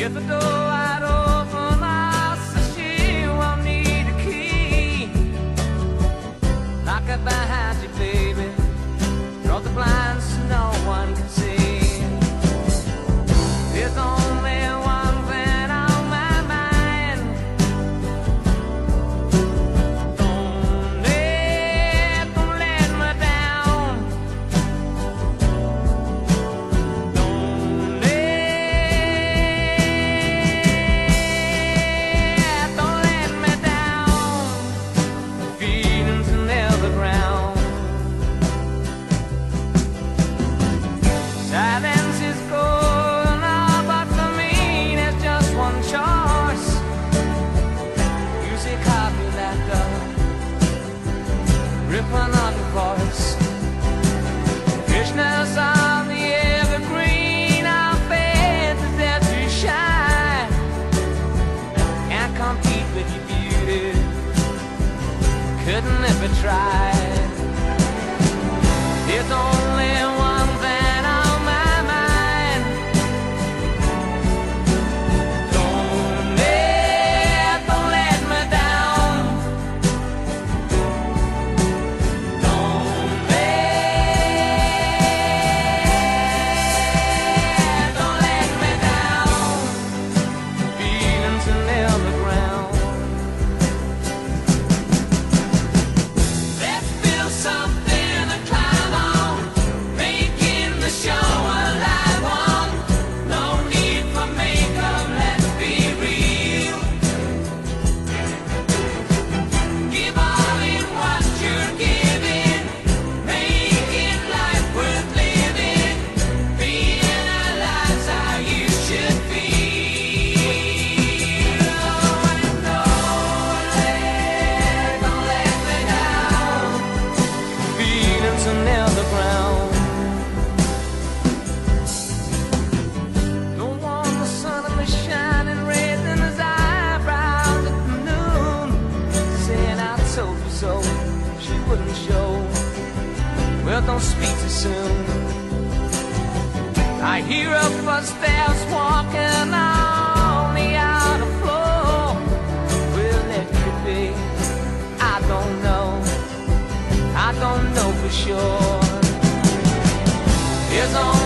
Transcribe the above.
If the door wide open, I say she won't need a key. Lock it behind you, baby. Draw the blinds so no one can see. There's only one thing on my mind. Don't let me down. Don't let me down. Feelings never ground. Silence is golden, but for me there's just one choice. Music copy that ripping on your voice. Krishna's on the evergreen, our faith is there to shine. Can't compete with your beauty, couldn't if it tried. There's only one thing on my mind. Don't let me down. Don't let me down. Feelings are never ground. Let's build something to climb on, making the show a live one. No need for makeup, let's be real. Give all in what you're giving, making life worth living, being alive's how you should feel. And don't let me down. Feelings are never ground. Don't want the sun in the shining, raising his eyebrows at the noon, saying I told you so. She wouldn't show. Well, don't speak too soon. I hear her footsteps walking on the outer floor. Well, it could be. I don't know. I don't know for sure. There's only